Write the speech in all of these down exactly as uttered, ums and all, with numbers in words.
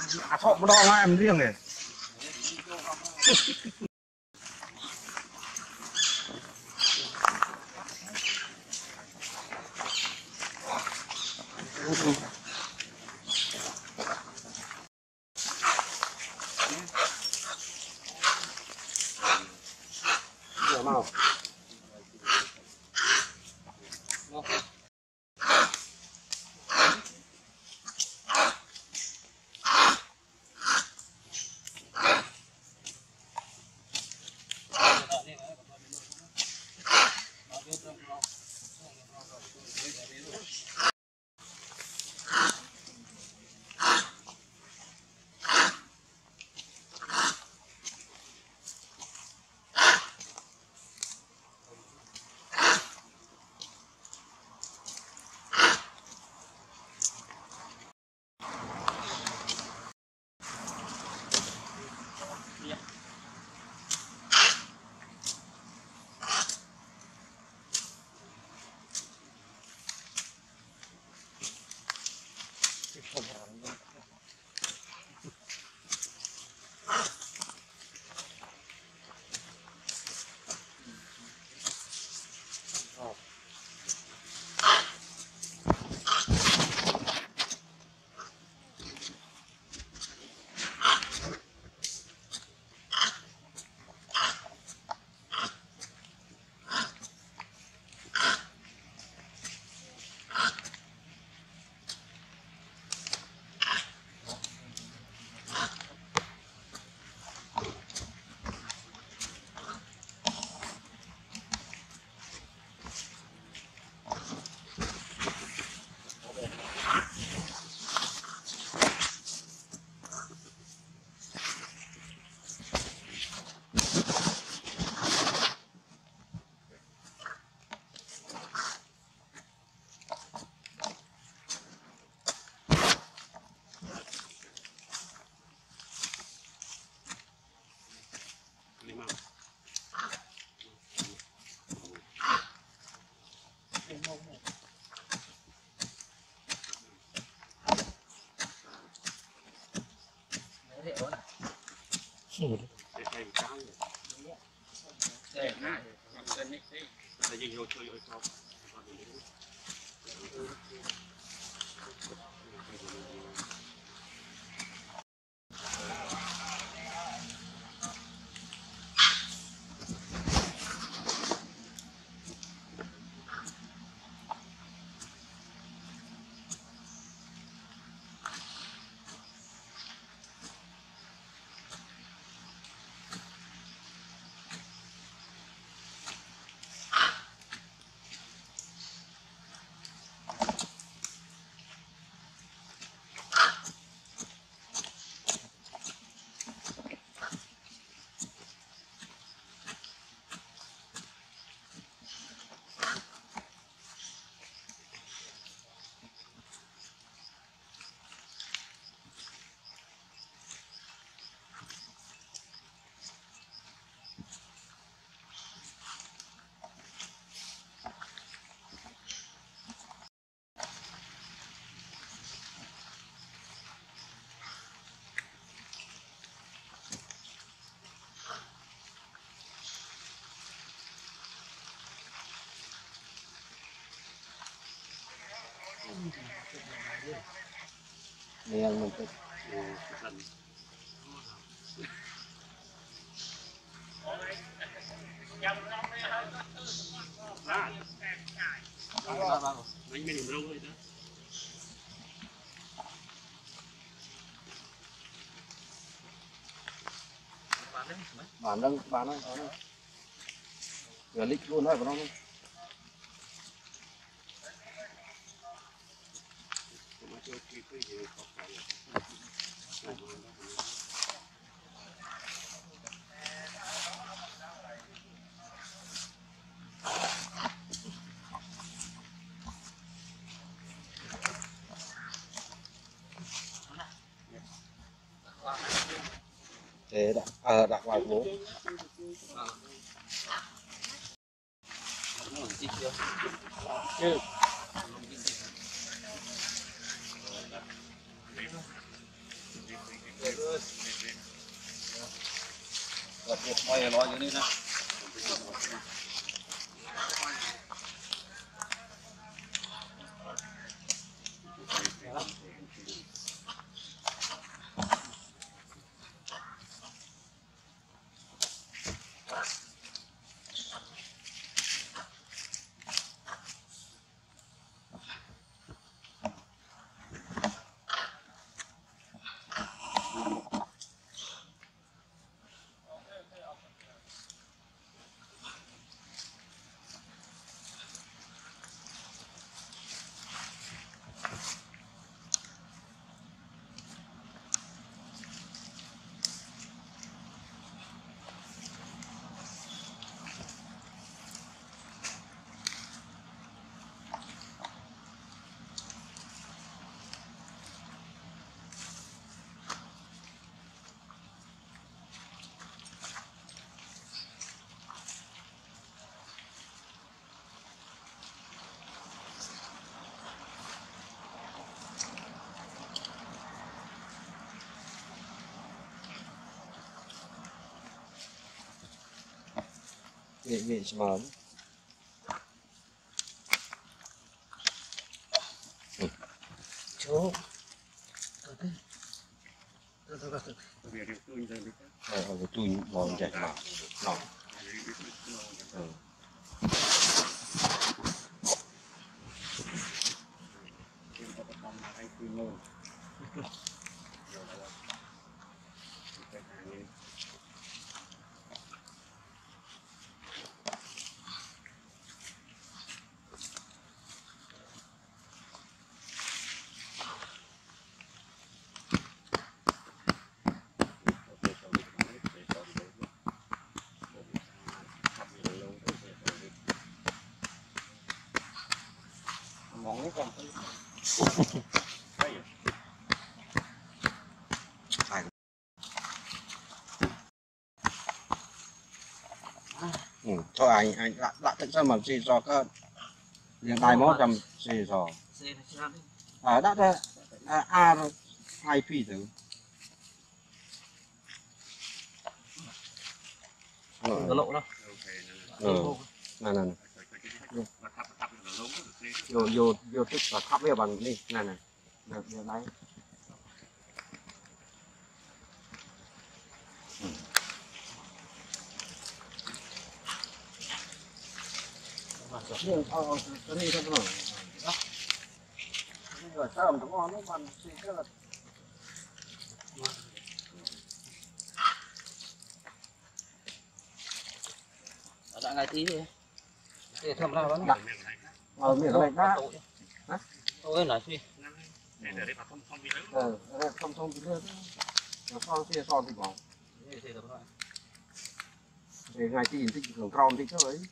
À thọ một đo ngay em riêng này. Màu Yang mình bán đang bán đang gần lít luôn đấy bọn nó để đặt ờ đặt vào bố ừ. quay nói như thế này. Vị vị mớm. Chú. Ờ, ờ, tôi mòn chạy mà. Nó. Ừ. Món nó còn ừ, thôi anh anh đã đã tự sao mà xì xò cơ liền đài mốt trăm xì xò à đã ra à a hai phi thử có lộ đâu. ừ này này vô vô vô tức là khắp với bằng đi này này được được đấy nhưng ờ cái này thôi rồi đó rồi sao mà ngon nó bằng xì cái là Đã ngày tí đi. Để thầm ra vẫn đặt ở miệng này đã tôi nói suy ờ không không thì nữa nó son xì son thì bỏ thì ngày tí thì thường tròn thì cái ấy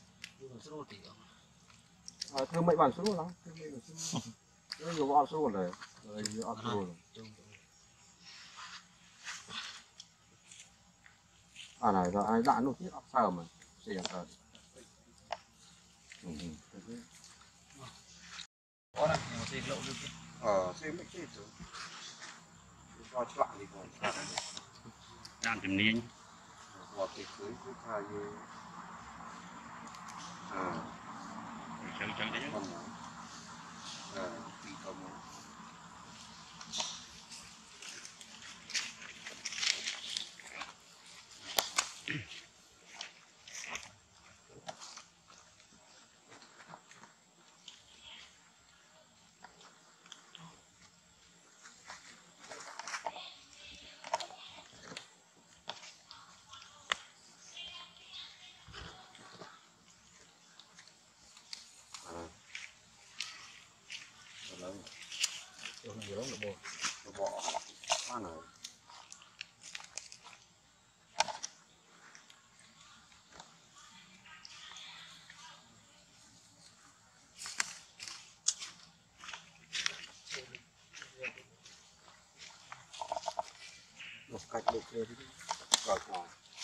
ờ thưa mấy bạn số lắm thưa mấy bạn số nó nhiều bọn số rồi rồi nhiều bọn số rồi à này rồi ai đã nút thiết áp sao mà xì ờ ờ xem mấy cái thứ cho chọn đi còn đang tìm niên vào cái cưới cái thay à chơi chơi đấy không à đi không nhiều lắm là bộ bộ quá này một cách được rồi rồi rồi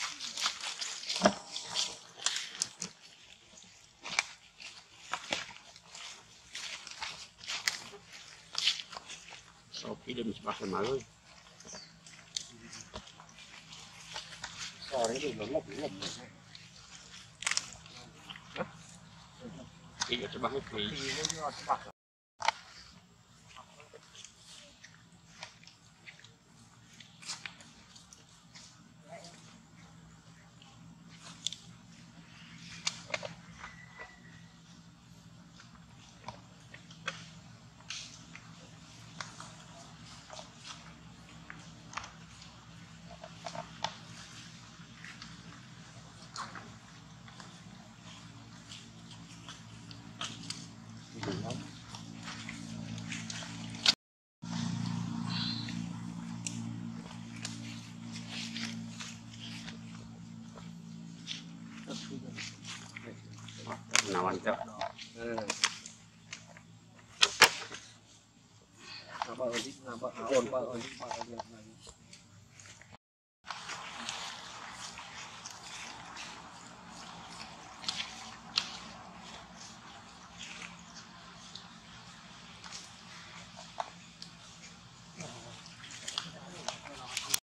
sau khi đêm bắt rồi mới sorry cái gì nó ngập ngập thì cho bác thì nào ăn chậm Nào bờ đi, nào bờ ổn bờ ổn bờ